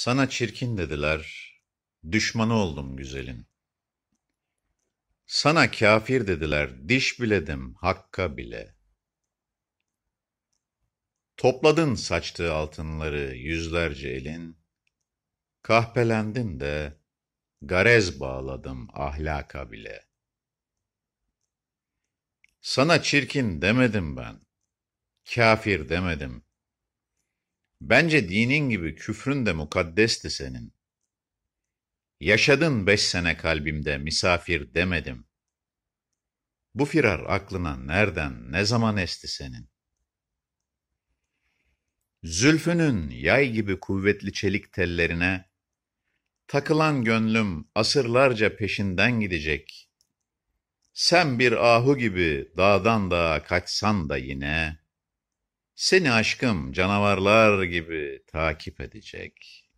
Sana çirkin dediler, düşmanı oldum güzelin. Sana kafir dediler, diş biledim hakka bile. Topladın saçtığı altınları yüzlerce elin, kahpelendin de garez bağladım ahlaka bile. Sana çirkin demedim ben, kafir demedim. Bence dinin gibi küfrün de mukaddesti senin. Yaşadın 5 sene kalbimde misafir demedim. Bu firar aklına nereden, ne zaman esti senin? Zülfünün yay gibi kuvvetli çelik tellerine, takılan gönlüm asırlarca peşinden gidecek. Sen bir ahu gibi dağdan dağa kaçsan da yine, seni aşkım canavarlar gibi takip edecek.